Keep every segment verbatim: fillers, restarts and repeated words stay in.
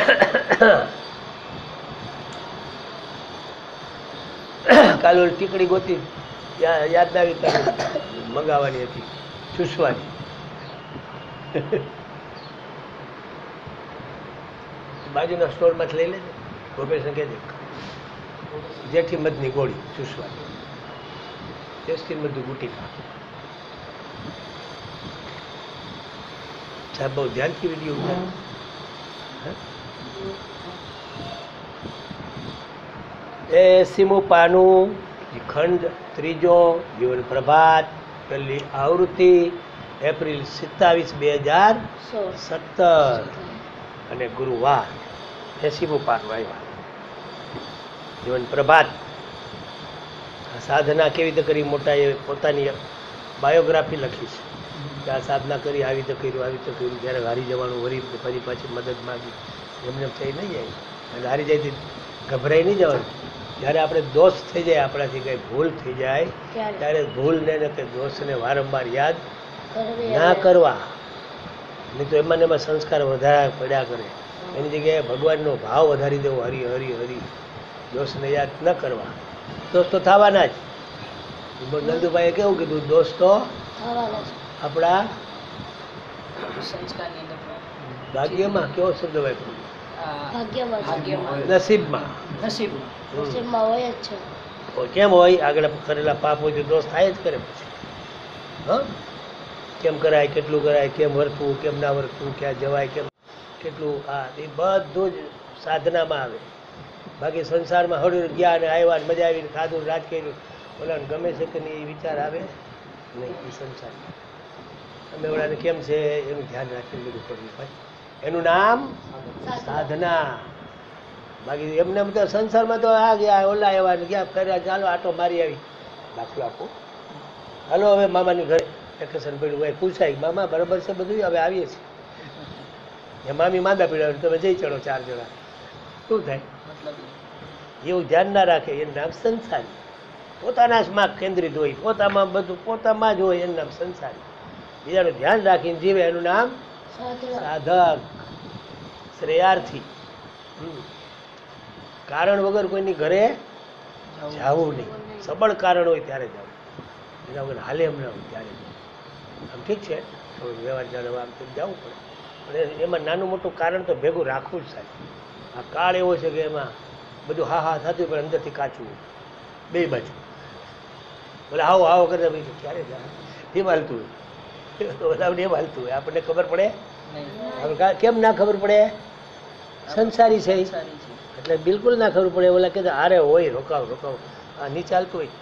કાલે ટીકડી ગોતી યાદ ના આવી મંગાવવાની હતી, ચૂસવાની. બાજુના સ્ટોરમાંથી લઈ લેજે, ગોપેશને કહેજે જેઠી મધની ગોળી ચૂસવાની, ટેસ્ટી મધુ ગુટિકા. સાહેબ બહુ ધ્યાનથી વિડીયો ઉતાર. એ સીમું પાનું, ખંડ ત્રીજો, જીવન પ્રભાત, પહેલી આવૃત્તિ, એપ્રિલ સત્તાવીસ બે હજાર સત્તર અને ગુરુવાર. એસીમું પાનું આવ્યા. જીવન પ્રભાત. સાધના કેવી રીતે કરી, મોટા એ પોતાની બાયોગ્રાફી લખી છે કે આ સાધના કરી, આવી રીતે કર્યું, આવી રીતે કર્યું. જ્યારે હારી જવાનું વરી ફરી પાછી મદદ માગી, એમને થઈ નહીં જાય. અને હારી જાય ગભરાઈ નહીં જવાનું. જ્યારે આપણે દોષ થઈ જાય, આપણાથી કંઈ ભૂલ થઈ જાય, ત્યારે ભૂલને ને કે દોષને વારંવાર યાદ ના કરવા. નહીં તો એમાં ને એમાં સંસ્કાર વધારે પડ્યા કરે. એની જગ્યાએ ભગવાનનો ભાવ વધારી દેવો, હરી હરી હરી, દોષને યાદ ન કરવા. દોષ તો થવાના જ. નંદુભાઈએ કેવું કીધું, દોષ તો આપણા ભાગ્યમાં, કેવો શબ્દ ભાઈ, નસીબમાં. નસીબમાં હોય જ છે. કેમ હોય? આગળ કરેલા પાપ હોય તો દોષ થાય જ કરે પછી. હા, કેમ કરાય, કેટલું કરાય, કેમ વર્તવું, કેમ ના વર્તવું, ક્યાં જવાય, કેમ કેટલું, આ એ બધું જ સાધનામાં આવે. બાકી સંસારમાં હળવું ગયા ને આવ્યા ને મજા આવીને ખાધું રાજ કર્યું, ઓલા ગમે છે કે નહીં એ વિચાર આવે નહીં. એ સંસાર અમે ઓલાને કેમ છે એનું ધ્યાન રાખીને બધું કરવું ભાઈ. એનું નામ સાધના. બાકી એમને બધા સંસારમાં તો આ ગયા ઓલા એવા ને ગયા કર્યા, ચાલો આટો મારી આવી. દાખલો આપો, હાલો હવે મામાની ઘરે વેકેશન પડ્યું હોય, પૂછાય મામા બરાબર છે બધું, હવે આવીએ છીએ. એ મામી માંદા પીડા, તમે જઈ ચડો ચાર જણા, શું થાય? એવું ધ્યાન ના રાખે, એનું નામ સંસારી. પોતાના માં કેન્દ્રિત હોય, પોતામાં બધું પોતામાં જ હોય, એનું નામ સંસારી. બીજાનું ધ્યાન રાખીને જીવે એનું નામ સાધક, શ્રેયાર્થી. કારણ વગર કોઈની ઘરે જવું નહીં. સબળ કારણ હોય ત્યારે જવું, એના વગર હાલે એમ ના હોય ત્યારે જવું. આમ ઠીક છે, થોડું વ્યવહાર જાણવા આમ તેમ જવું પડે, પણ એમાં નાનું મોટું કારણ તો ભેગું રાખવું જ સાહેબ. આ કાળ એવો છે કે એમાં બધું હા હા થતું પણ અંદરથી કાચું, બે બાજુ. બોલે આવો આવો કરતા ભાઈ ક્યારે જાય એમ હાલતું હોય, બધા એમ હાલતું હોય. આપણને ખબર પડે? કેમ ના ખબર પડે? સંસારી છે એટલે બિલકુલ ના ખબર પડે. ઓલા કે આરે હોય રોકાવ રોકાવ, આ નહીં ચાલતું હોય,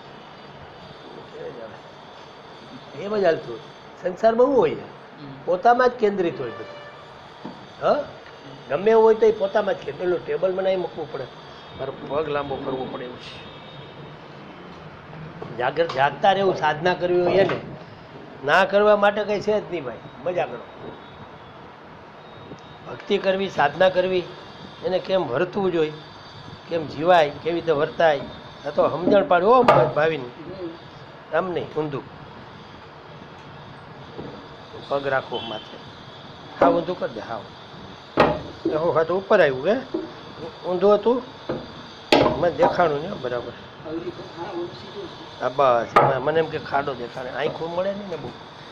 એમ જ હાલતું હોય. સંસારમાં શું હોય? પોતામાં જ કેન્દ્રિત હોય બધું. હા, ગમે એવું હોય તો એ પોતામાં જ કે પેલું ટેબલ બનાવી મૂકવું પડે, મારો પગ લાંબો કરવો પડે એવું છે. જાગૃત જાગતા રહેવું, સાધના કરવી હોય એને ના કરવા માટે કઈ છે જ નહીં ભાઈ. મજા કરો, ભક્તિ કરવી, સાધના કરવી, એને કેમ વર્તવું જોઈએ, કેમ જીવાય, કેવી રીતે વર્તાય, આ તો સમજણ પાડ્યું હો ભાવીને. આમ નહીં ઊંધું પગ રાખો માથે, હા ઊંધું કરી દે. હાવ હું હા તો ઉપર આવ્યું હે, ઊંધું હતું મને દેખાણું ને બરાબર. હા બસ, મને એમ કે ખાડો દેખાડે, આંખું મળે નહીં ને બહુ.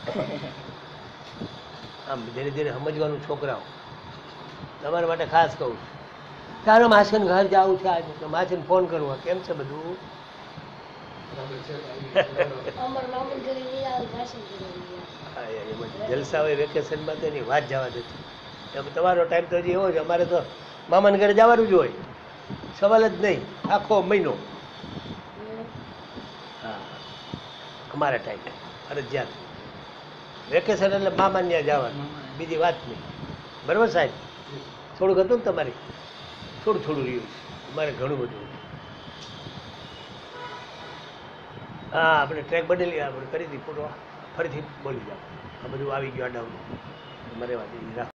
આમ ધીરે ધીરે સમજવાનું છોકરાઓ. તમારા માટે ખાસ કહું છું, ચાલો માસીને ઘર જવું છે આજે, તો માસીને ફોન કરવો, કેમ છે બધું? જલસા હોય વેકેશનમાં તો એની વાત જવા દેતી. તમારો ટાઈમ તો હજી એવો છે, અમારે તો મામાને ઘરે જવાનું જ હોય, સવાલ જ નહીં, આખો મહિનો. હા, અમારા ટાઈમ ફરજિયાત વેકેશન એટલે મામાને ત્યાં જવાનું, બીજી વાત નહીં. બરાબર સાહેબ? થોડુંક હતું ને તમારે? થોડું થોડું રહ્યું છે, અમારે ઘણું બધું. હા, આપણે ટ્રેક બદલી આપણે કરી હતી ફોટો, ફરીથી બોલી જાઓ. આ બધું આવી ગયું આડાવું, અમારે વાત રાખો.